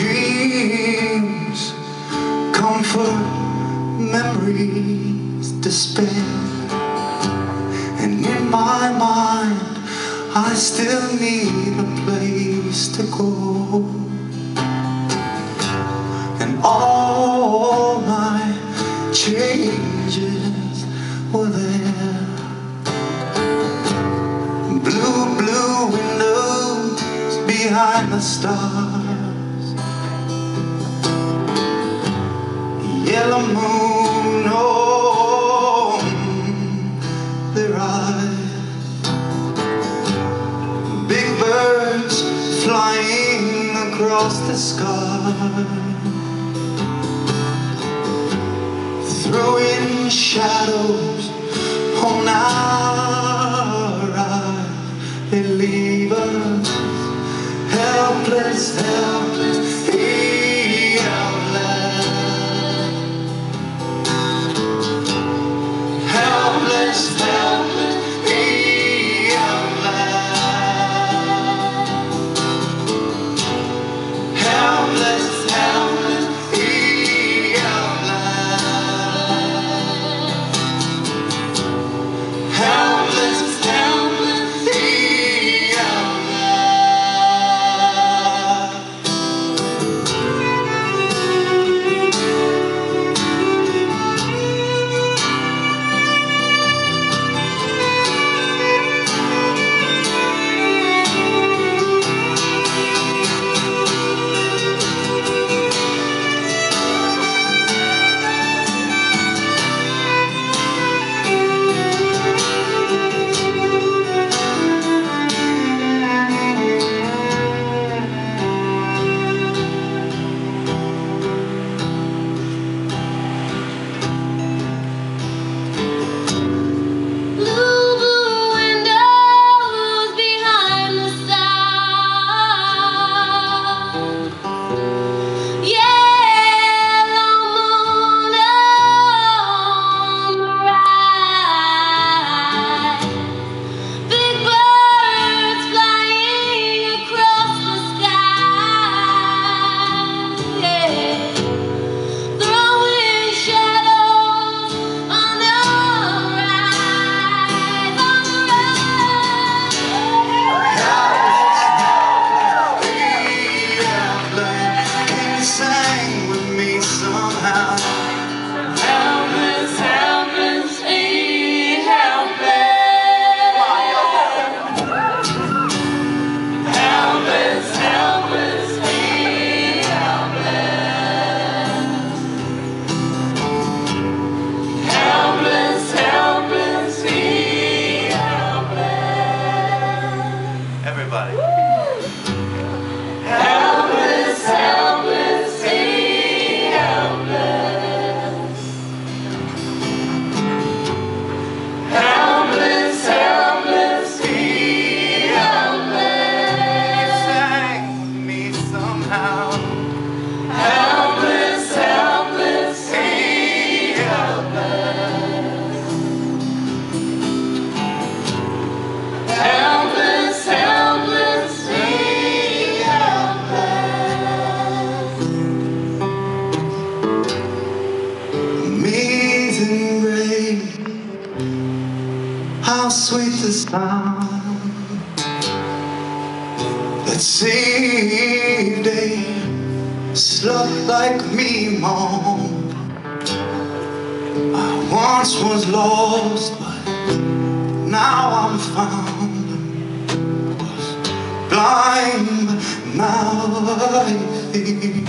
dreams, comfort, memories, despair. And in my mind, I still need a place to go. And all my changes were there. Blue, blue windows behind the stars, yellow moon on their eyes, big birds flying across the sky, throwing shadows on our eyes. They leave us helpless, helpless, helpless, helpless, helpless, helpless, helpless, helpless, helpless, helpless. Everybody. Helpless, helpless, helpless. Helpless, helpless, helpless. You sang with me somehow. Helpless, helpless, helpless. Helpless, helpless, helpless. Amazing grace, how sweet the sound that saved a slut like me, Mom. I once was lost, but now I'm found. Was blind, but now I see.